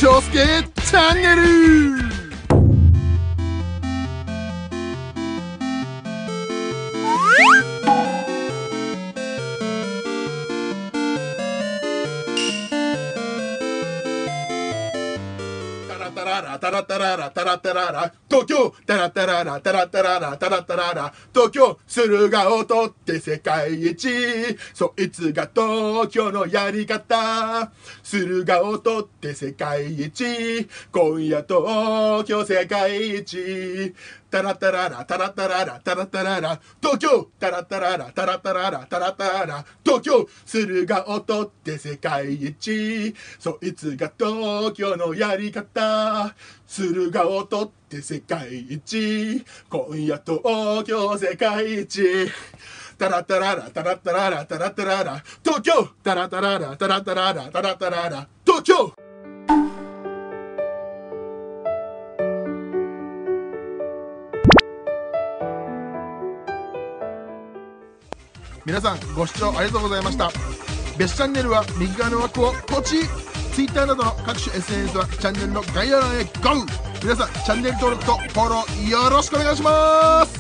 翔介チャンネル。タララタラタララタラタララ東京タラタララタラタララタラタララ東京駿河を取って世界一、そいつが東京のやり方。駿河を取って世界一、今夜東京世界一。タラタララタラタララタラタララ東京タラタララタラタララタラタララ東京駿河を取って世界一、そいつが東京のやり方。駿河を取って世界一、今夜東京世界一。タラタララタラタララタラタララ東京タラタララタラタララタラタララ東京。皆さんご視聴ありがとうございました。別チャンネルは右側の枠をポチッ。 Twitter などの各種 SNS はチャンネルの概要欄へ GO。 皆さんチャンネル登録とフォローよろしくお願いします。